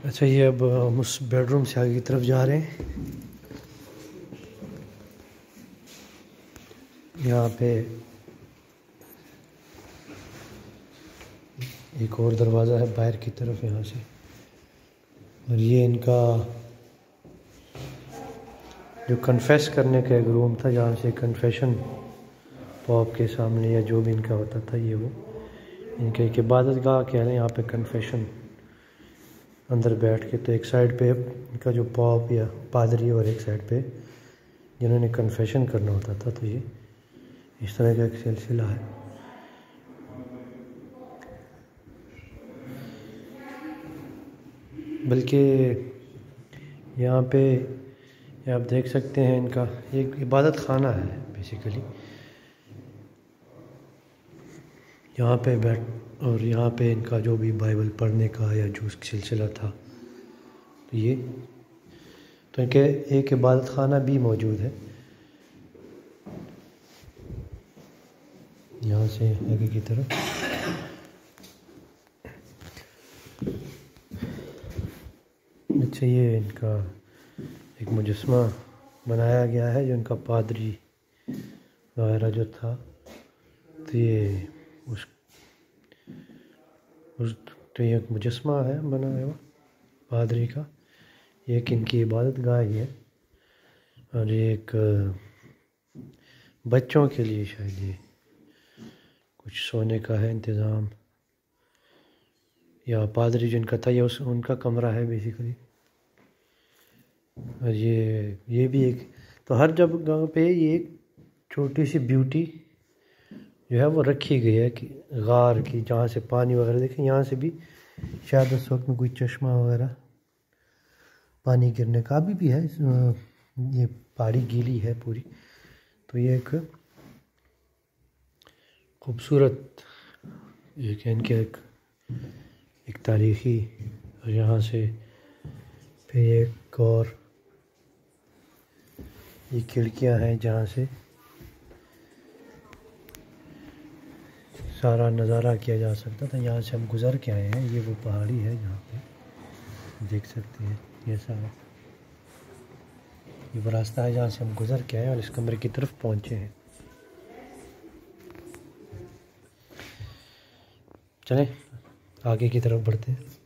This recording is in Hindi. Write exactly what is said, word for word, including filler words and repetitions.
अच्छा, ये अब हम उस बेडरूम से आगे की तरफ जा रहे हैं। यहाँ पे एक और दरवाज़ा है बाहर की तरफ यहाँ से, और ये इनका जो कन्फेस करने का एक रूम था जहाँ से कन्फेशन पॉप के सामने या जो भी इनका होता था, ये वो इनके एक इबादत गाह कह लें। यहाँ पे कन्फेशन अंदर बैठ के, तो एक साइड पे इनका जो पॉप या पादरी और एक साइड पे जिन्होंने कन्फेशन करना होता था। तो ये इस तरह का एक सिलसिला है। बल्कि यहाँ पे आप देख सकते हैं इनका एक इबादत खाना है बेसिकली। यहाँ पे बैठ और यहाँ पे इनका जो भी बाइबल पढ़ने का या जो सिलसिला था, तो ये तो इनके एक इबादत खाना भी मौजूद है। यहाँ से आगे की तरफ अच्छा, ये इनका एक मुजस्मा बनाया गया है जो इनका पादरी वगैरह जो था। तो ये उस उस तो ये एक मुजस्मा है बना हुआ पादरी का। ये एक इनकी इबादत गाह ही है, और ये एक बच्चों के लिए शायद ये कुछ सोने का है इंतज़ाम, या पादरी जिनका था ये उस उनका कमरा है बेसिकली। और ये ये भी एक, तो हर जगह पे ये एक छोटी सी ब्यूटी जो है वो रखी गई है कि गार की, जहाँ से पानी वगैरह देखें। यहाँ से भी शायद उस वक्त में कोई चश्मा वगैरह पानी गिरने का अभी भी है। ये पहाड़ी गीली है पूरी। तो ये एक खूबसूरत एक इनके एक, एक तारीख़ी, और यहाँ से फिर एक और ये खिड़कियाँ हैं जहाँ से सारा नज़ारा किया जा सकता था। यहाँ से हम गुज़र के आए हैं। ये वो पहाड़ी है जहाँ पे देख सकते हैं ये सारा, ये वो रास्ता है जहाँ से हम गुज़र के आए और इस कमरे की तरफ पहुँचे हैं। चलें आगे की तरफ बढ़ते हैं।